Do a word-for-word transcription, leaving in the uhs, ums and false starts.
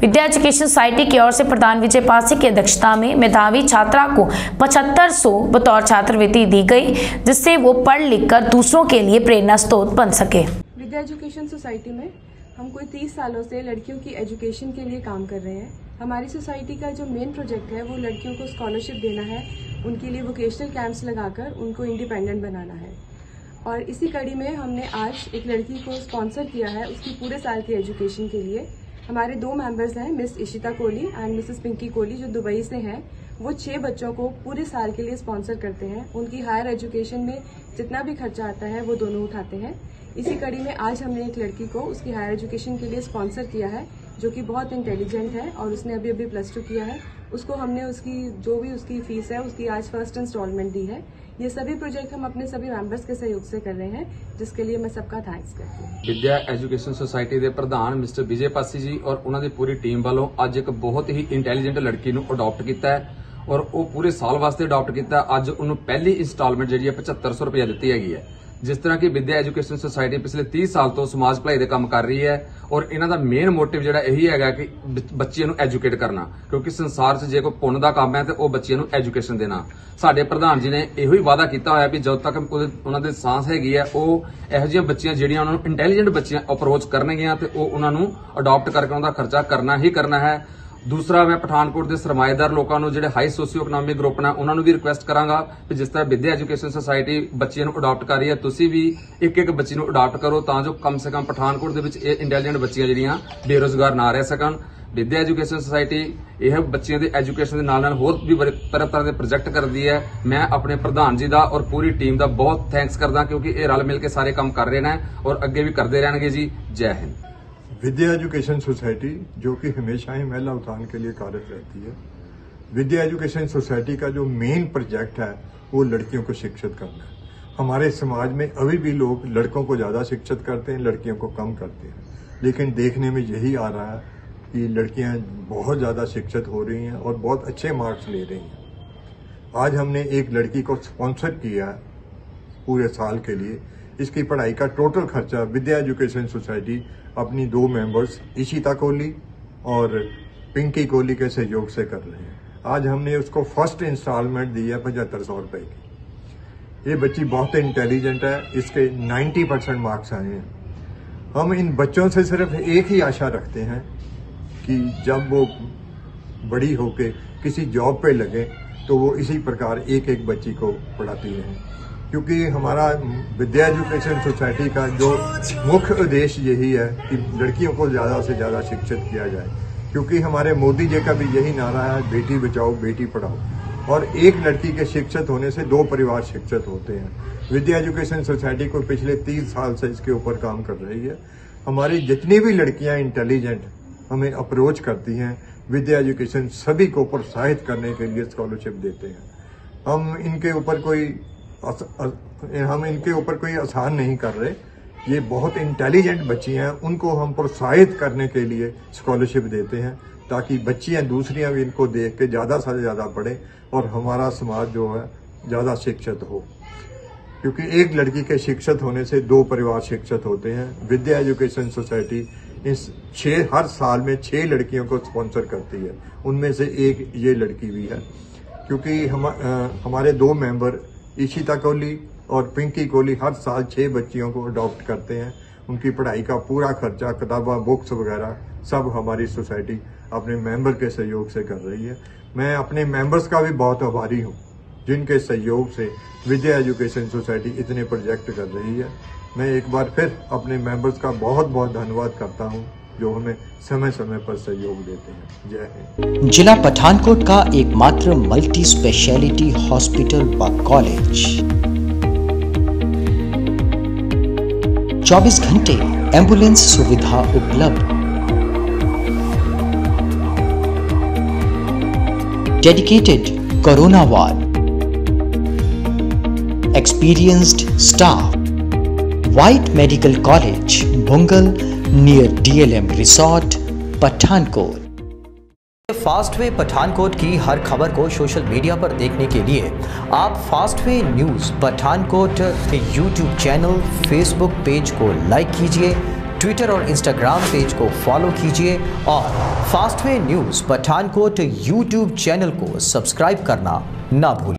विद्या education society की ओर से प्रधान विजय पासी की अध्यक्षता में मेधावी छात्रा को पचहत्तर सौ बतौर छात्रवृत्ति दी गई, जिससे वो पढ़ लिख कर दूसरों के लिए प्रेरणा स्रोत बन सके। विद्या एजुकेशन सोसाइटी में हम कोई तीस सालों से लड़कियों की एजुकेशन के लिए काम कर रहे हैं। हमारी सोसाइटी का जो मेन प्रोजेक्ट है वो लड़कियों को स्कॉलरशिप देना है, उनके लिए वोकेशनल कैंप्स लगाकर उनको इंडिपेंडेंट बनाना है। और इसी कड़ी में हमने आज एक लड़की को स्पॉन्सर किया है उसकी पूरे साल की एजुकेशन के लिए। हमारे दो मेंबर्स हैं, miss Ishita Kohli and Mrs Pinky Kohli, जो दुबई से हैं। वो छह बच्चों को पूरे साल के लिए स्पॉन्सर करते हैं। उनकी हायर एजुकेशन में जितना भी खर्चा आता है वो दोनों उठाते हैं। इसी कड़ी में आज हमने एक लड़की को उसकी हायर एजुकेशन के लिए स्पॉन्सर किया है, जो कि बहुत इंटेलिजेंट है और उसने अभी अभी प्लस टू किया है। उसको हमने उसकी जो भी उसकी फीस है उसकी आज फर्स्ट इंस्टॉलमेंट दी है। ये सभी प्रोजेक्ट हम अपने सभी मेंबर्स के सहयोग से कर रहे हैं, जिसके लिए मैं सबका थैंक्स करती हूँ। विद्या एजुकेशन सोसाइटी के प्रधान मिस्टर विजय पासी जी और उन्होंने पूरी टीम वालों अज एक बहुत ही इंटेलीजेंट लड़की को अडॉप्ट किया है और वो पूरे साल वास्ते अडॉप्ट किया। अज उन्होंने पहली इंस्टॉलमेंट जी पचहत्तर सौ रुपया दी है। जिस तरह की विद्या एजुकेशन सोसाइटी पिछले तीस साल तो समाज भलाई के काम कर रही है और इन्हों का मेन मोटिव जो यही है कि बच्चियों को एजुकेट करना, क्योंकि संसार से जो कोई पुण्य का काम है तो वह बच्चियों को एजुकेशन देना। साडे प्रधान जी ने यो वादा किया हुआ भी जब तक उन्होंने सांस हैगी है वो यहो जी बच्चियां जिहड़ियां उन्होंने इंटेलीजेंट बच्चियां अप्रोच करनगियां तो उन्होंने अडॉप्ट करके उनका खर्चा करना ही करना है। दूसरा, मैं पठानकोट के सरमाएदार लोगों को जो हाई सोशियो इकोनॉमिक ग्रुप ने उन्होंने भी रिक्वेस्ट करांगा कि जिस तरह विद्या एजुकेशन सोसाइटी बच्चियों को अडॉप्ट कर रही है, तुसी भी एक एक बच्ची को अडॉप्ट करो तां जो कम से कम पठानकोट के इंटेलीजेंट बच्चियां जिहड़ियां बेरोजगार ना रह सकन। विद्या एजुकेशन सोसाइटी यह बच्चियों के एजुकेशन के नाल होर भी तरह तरह के प्रोजेक्ट करती है। मैं अपने प्रधान जी का और पूरी टीम का बहुत थैंक्स करदा, क्योंकि ये रल मिल के सारे काम कर रहे हैं और अगे भी करते रहेंगे जी। जय हिंद। विद्या एजुकेशन सोसाइटी जो कि हमेशा ही महिला उत्थान के लिए कार्यरत रहती है। विद्या एजुकेशन सोसाइटी का जो मेन प्रोजेक्ट है वो लड़कियों को शिक्षित करना है। हमारे समाज में अभी भी लोग लड़कों को ज़्यादा शिक्षित करते हैं, लड़कियों को कम करते हैं, लेकिन देखने में यही आ रहा है कि लड़कियां बहुत ज़्यादा शिक्षित हो रही हैं और बहुत अच्छे मार्क्स ले रही हैं। आज हमने एक लड़की को स्पॉन्सर किया है पूरे साल के लिए। इसकी पढ़ाई का टोटल खर्चा विद्या एजुकेशन सोसाइटी अपनी दो मेंबर्स इशिता कोहली और पिंकी कोहली के सहयोग से कर रहे हैं। आज हमने उसको फर्स्ट इंस्टॉलमेंट दी है पचहत्तर सौ रुपए की। ये बच्ची बहुत इंटेलिजेंट है, इसके नब्बे परसेंट मार्क्स आए हैं। हम इन बच्चों से सिर्फ एक ही आशा रखते हैं कि जब वो बड़ी होके किसी जॉब पे लगे तो वो इसी प्रकार एक एक बच्ची को पढ़ाती रहें, क्योंकि हमारा विद्या एजुकेशन सोसाइटी का जो मुख्य उद्देश्य यही है कि लड़कियों को ज़्यादा से ज़्यादा शिक्षित किया जाए, क्योंकि हमारे मोदी जी का भी यही नारा है, बेटी बचाओ बेटी पढ़ाओ। और एक लड़की के शिक्षित होने से दो परिवार शिक्षित होते हैं। विद्या एजुकेशन सोसाइटी को पिछले तीस साल से इसके ऊपर काम कर रही है। हमारी जितनी भी लड़कियां इंटेलिजेंट हमें अप्रोच करती हैं, विद्या एजुकेशन सभी को प्रोत्साहित करने के लिए स्कॉलरशिप देते हैं। हम इनके ऊपर कोई हम इनके ऊपर कोई आसान नहीं कर रहे। ये बहुत इंटेलिजेंट बच्चियां हैं, उनको हम प्रोत्साहित करने के लिए स्कॉलरशिप देते हैं, ताकि बच्चियां दूसरियां भी इनको देख के ज़्यादा से ज़्यादा पढ़ें और हमारा समाज जो है ज़्यादा शिक्षित हो। क्योंकि एक लड़की के शिक्षित होने से दो परिवार शिक्षित होते हैं। विद्या एजुकेशन सोसाइटी इस छः हर साल में छः लड़कियों को स्पॉन्सर करती है, उनमें से एक ये लड़की भी है। क्योंकि हम आ, हमारे दो मेंबर इशिता कोहली और पिंकी कोहली हर साल छः बच्चियों को अडॉप्ट करते हैं। उनकी पढ़ाई का पूरा खर्चा, किताबा, बुक्स वगैरह सब हमारी सोसाइटी अपने मेंबर के सहयोग से कर रही है। मैं अपने मेंबर्स का भी बहुत आभारी हूँ, जिनके सहयोग से विद्या एजुकेशन सोसाइटी इतने प्रोजेक्ट कर रही है। मैं एक बार फिर अपने मेंबर्स का बहुत बहुत धन्यवाद करता हूँ, जो हमें समय समय पर सहयोग देते हैं। जय हिंद। जिला पठानकोट का एकमात्र मल्टी स्पेशलिटी हॉस्पिटल व कॉलेज, चौबीस घंटे एम्बुलेंस सुविधा उपलब्ध, dedicated corona ward, experienced staff, white medical college Bhungal near DLM resort Pathankot. Fastway Pathankot की हर खबर को सोशल मीडिया पर देखने के लिए आप फास्टवे न्यूज़ पठानकोट के यूट्यूब चैनल, फेसबुक पेज को लाइक कीजिए, ट्विटर और इंस्टाग्राम पेज को फॉलो कीजिए और Fastway news Pathankot YouTube channel को सब्सक्राइब करना ना भूलिए।